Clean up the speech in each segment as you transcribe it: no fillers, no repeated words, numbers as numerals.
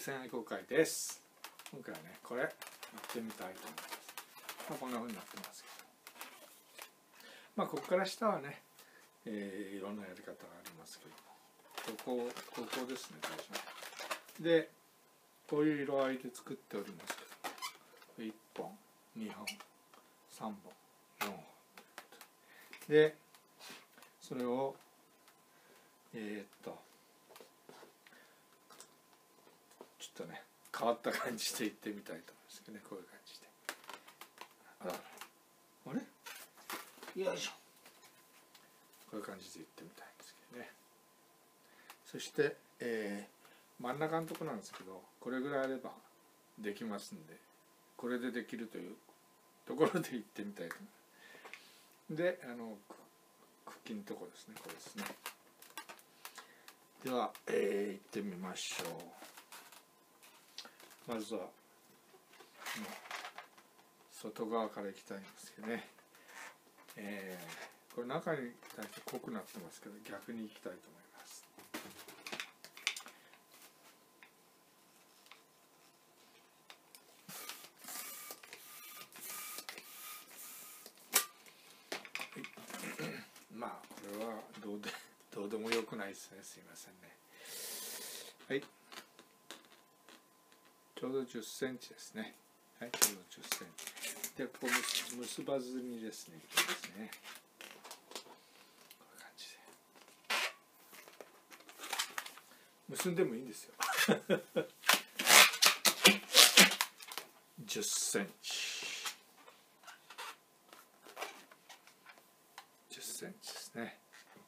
線愛好会です。今回はね、これやってみたいと思います。こんな風になってますけど、ここから下はね、いろんなやり方がありますけども、ここですね、最初に。で、こういう色合いで作っておりますけど、1本、2本、3本、4本で、それをちょっとね変わった感じでいってみたいと思いますけどね、こういう感じで。あれよいしょ、こういう感じでいってみたいんですけどね。そして、真ん中のところなんですけど、これぐらいあればできますんで、これでできるというところでいってみたいと思います。で、茎のところですね、これですね。では、いってみましょう。まずは外側からいきたいんですけどね。これ中に対して濃くなってますけど、逆にいきたいと思います。これはどうでもよくないですね。すいませんね。はい。ちょうど10センチですね。はい、ちょうど10センチ。で、ここ結ばずにですね、いきますね。こういう感じで。結んでもいいんですよ。10センチ。10センチですね。はい。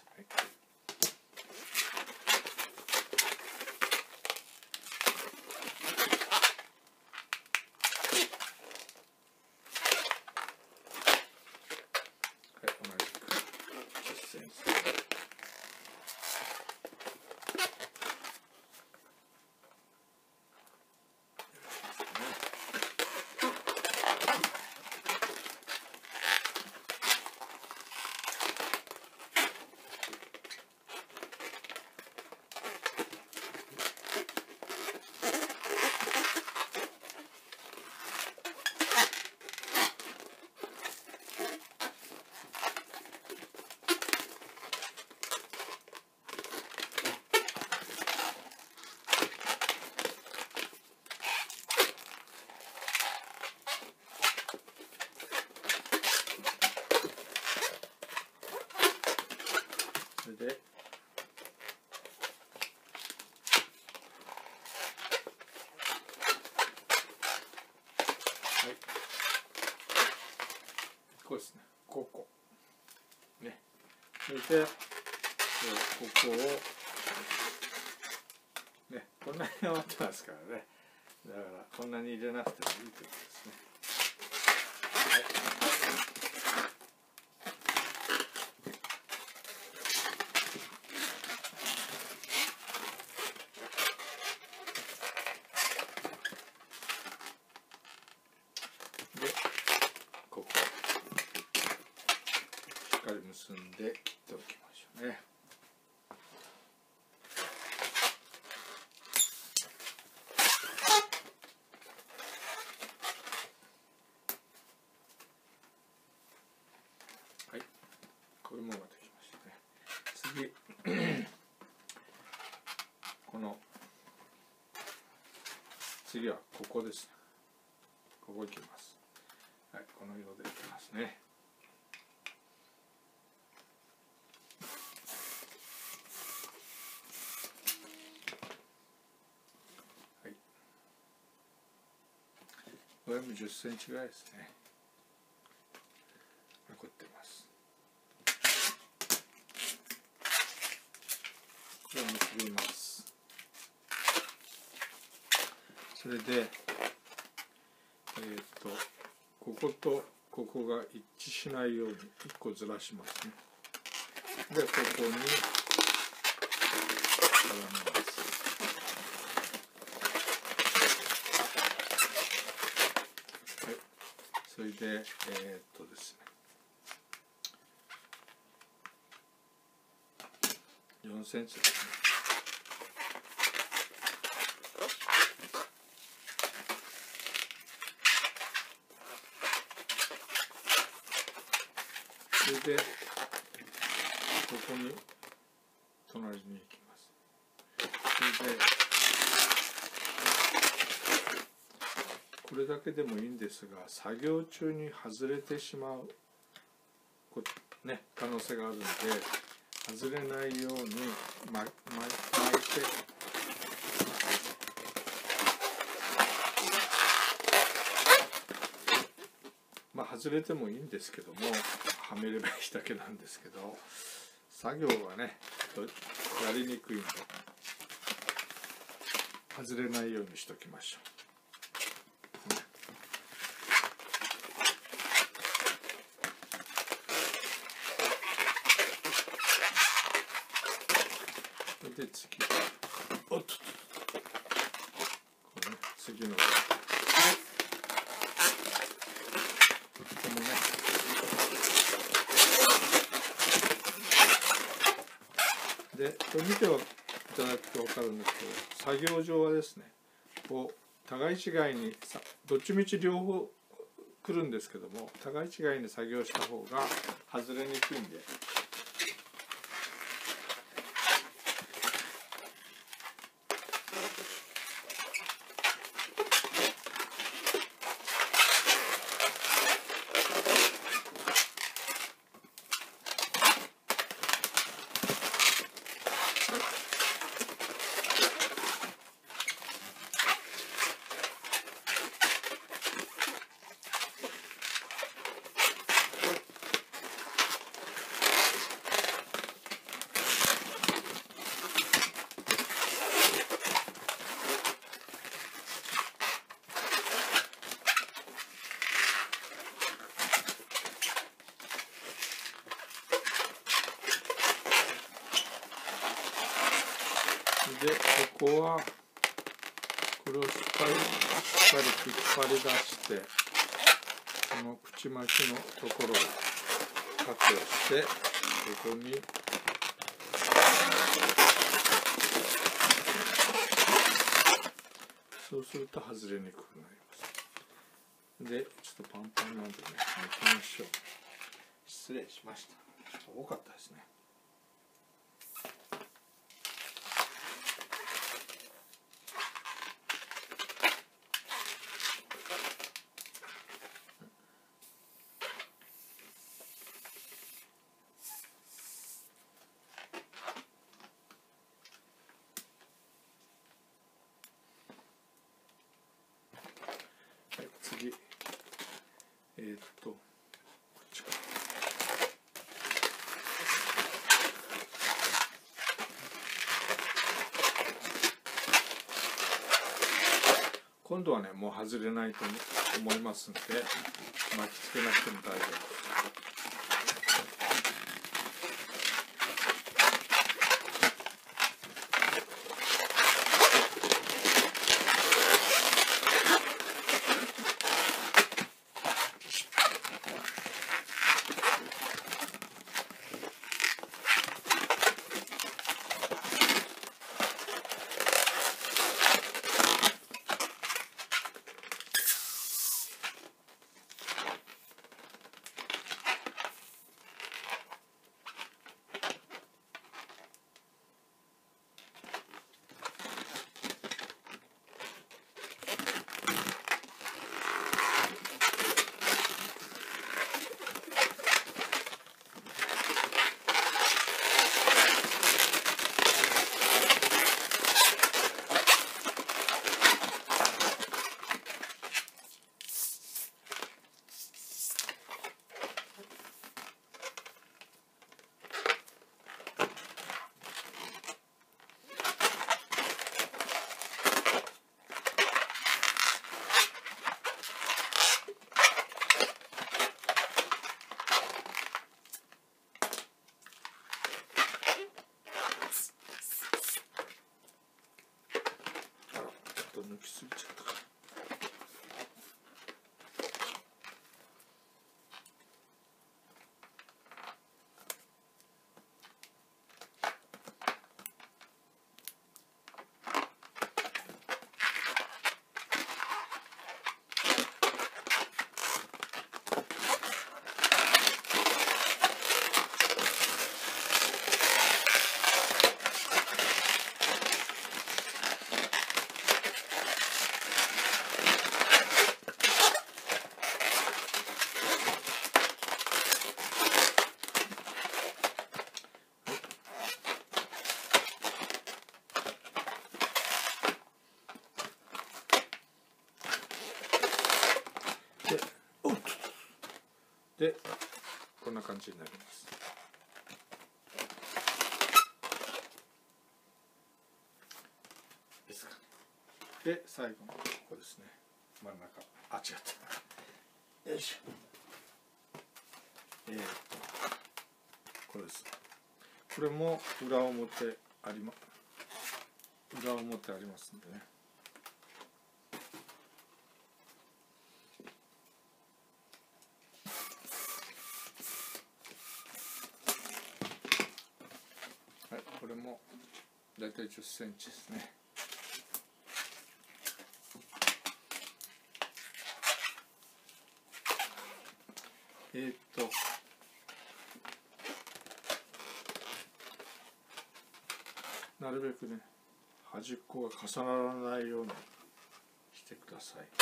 それで、はい、こうですね、ここね。それでここをね、こんなに余ってますからね。だからこんなに入れなくてもいいということですね。はい。ここしっかり結んで切っておきましょうね。はい、こういうものができましたね。次次はここですね。ここいきます。はい、この色でいきますね。はい。これも10センチぐらいですね。残ってます。これを結びます。それで、こことここが一致しないように1個ずらしますね。で、ここに絡めます。はい。それで、ですね。4センチですね。 それでここに隣に行きます。それでこれだけでもいいんですが、作業中に外れてしまう可能性があるので、外れないように巻いて、外れてもいいんですけども、はめればいいだけなんですけど、作業はねやりにくいんで外れないようにしときましょう。で次、おっと、これね、次のここもね、でこれ見ていただくと分かるんですけど、作業上はですね、こう互い違いにどっちみち両方来るんですけども、互い違いに作業した方が外れにくいんで。でここはこれをしっかり引っ張り出して、この口巻きのところをカットして、ここにそうすると外れにくくなります。でちょっとパンパンなんでね、巻きましょう。失礼しました。ちょっと多かったですね。次、こっちか。今度はね、もう外れないと思いますので、巻きつけなくても大丈夫です。 でこんな感じになります。ですかね。で最後のここですね。真ん中、あ、違った。よいしょ。これです。これも裏表ありますんでね。はい、これもだいたい10センチですね。なるべくね端っこが重ならないようにしてください。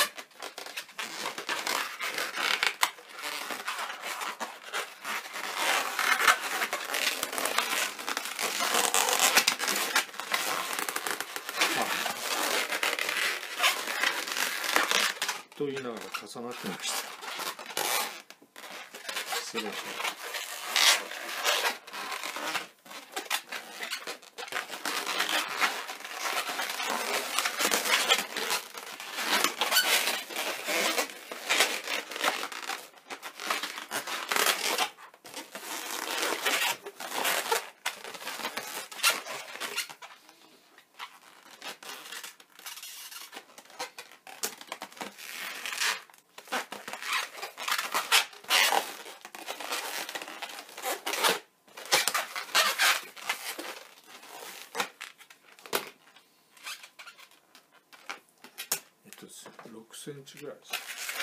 と言いながら重なってました。失礼しました。6センチぐらいです。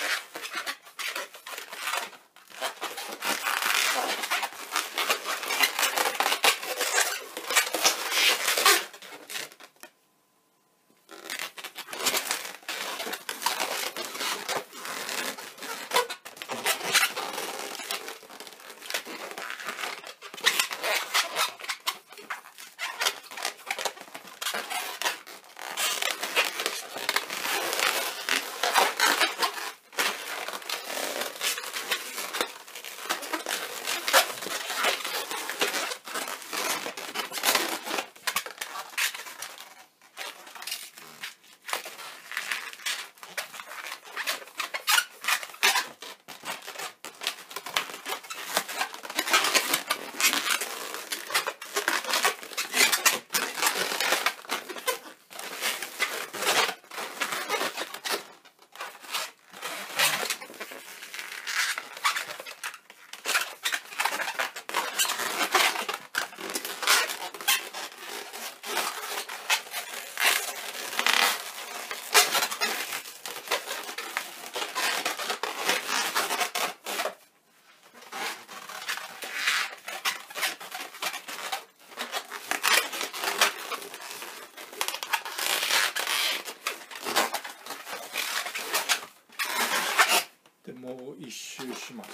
でもう一周します。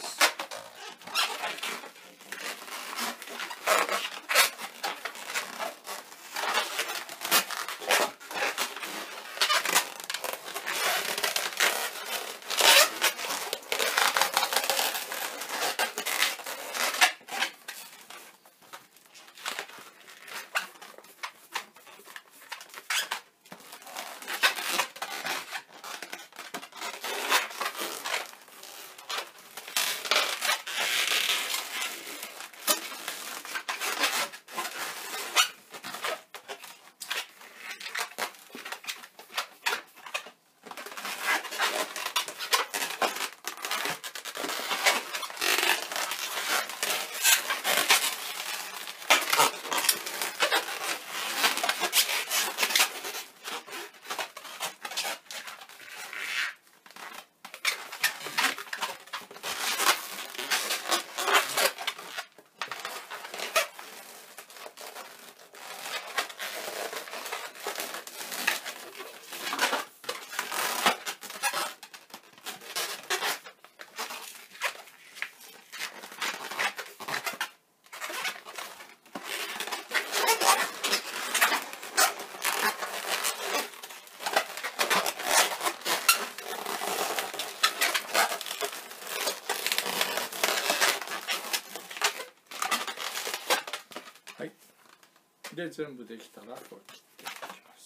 で全部できたらこう切っていきます。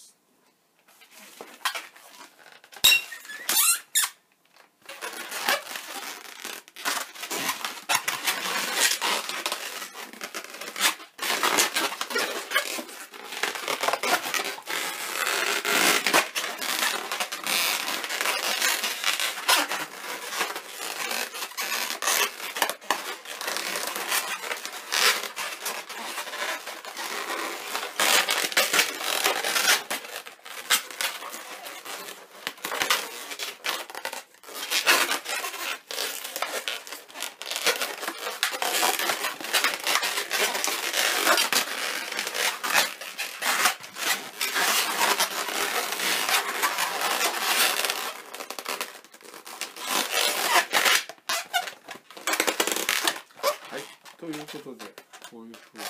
ということでこういうふうに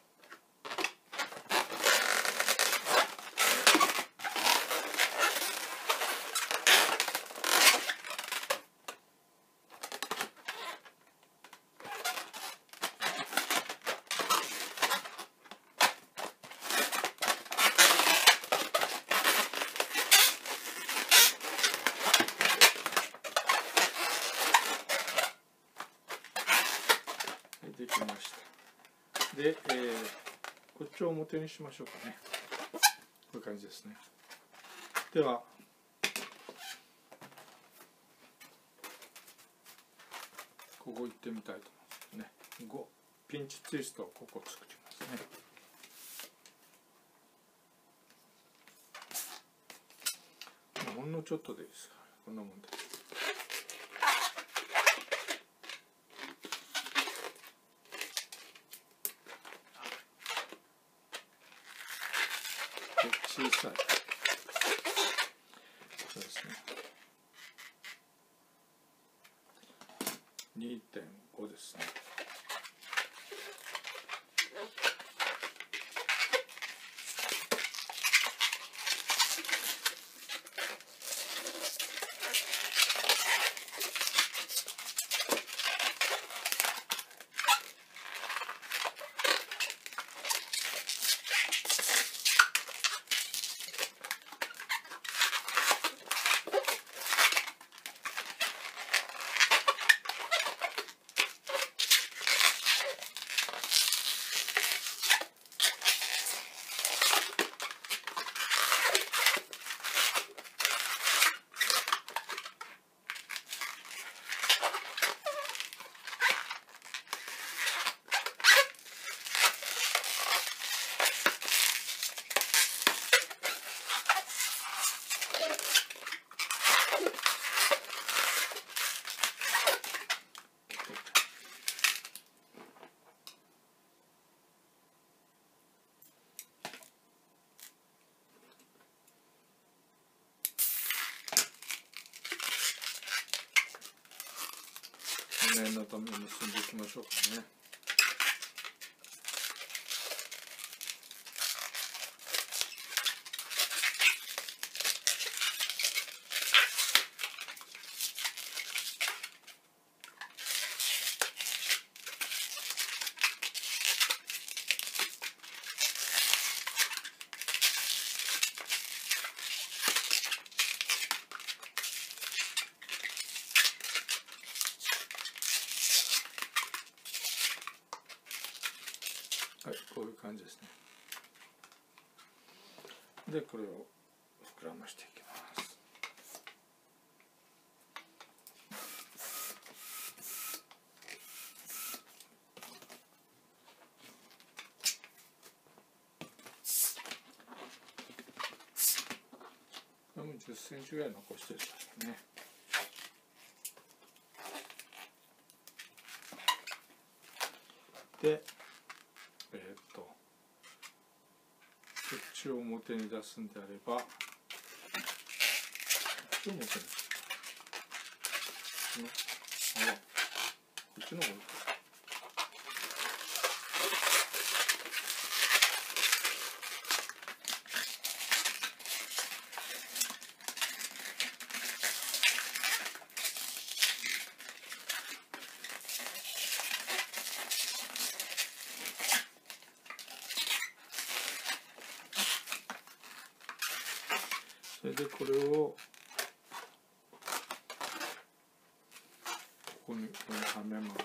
できました。で、こっちを表にしましょうかね。こういう感じですね。ではここ行ってみたいと思いますね。ピンチツイストをここ作りますね。ほんのちょっとでいいですから、こんなもんで。小さい。そうですね。2.5 ですね。念のために結んでいきましょうかね。はい、こういう感じですね。で、これを膨らましていきます。これも10センチぐらい残してるからね。で、こっちを表に出すんであれば、こっちを表に出す。あら、こっちの方がいいか。 れでこれをここにはめます。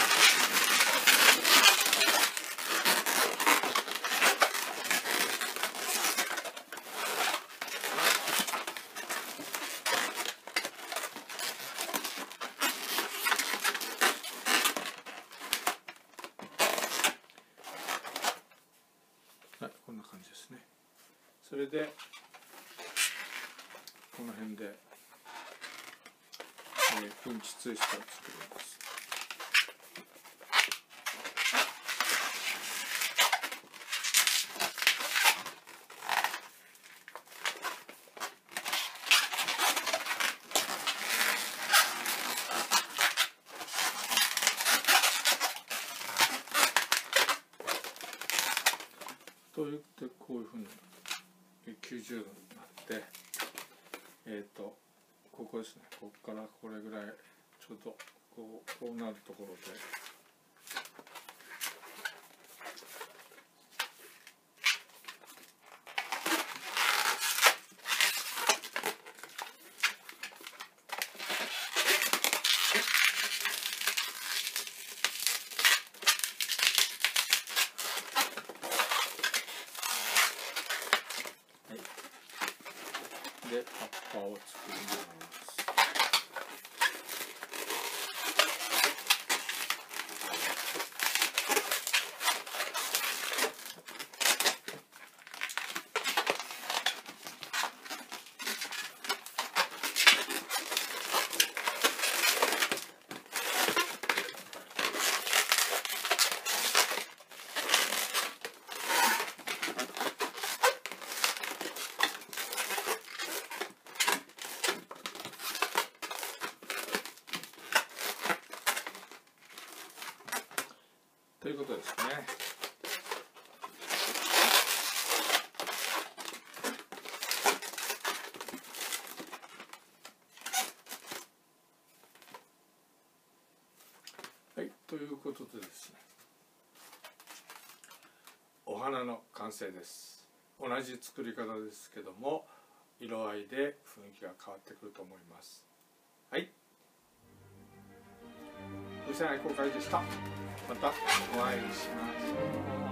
はい、こんな感じですね。それでこの辺で、ピンチツイストを作ります。と言ってこういうふうに90度になってここですね、ここからこれぐらいちょうどこうなるところでで葉っぱを作ります。ということですね。はい、ということでですね、お花の完成です。同じ作り方ですけども、色合いで雰囲気が変わってくると思います。はい、風船愛好会でした。またお会いしましょう。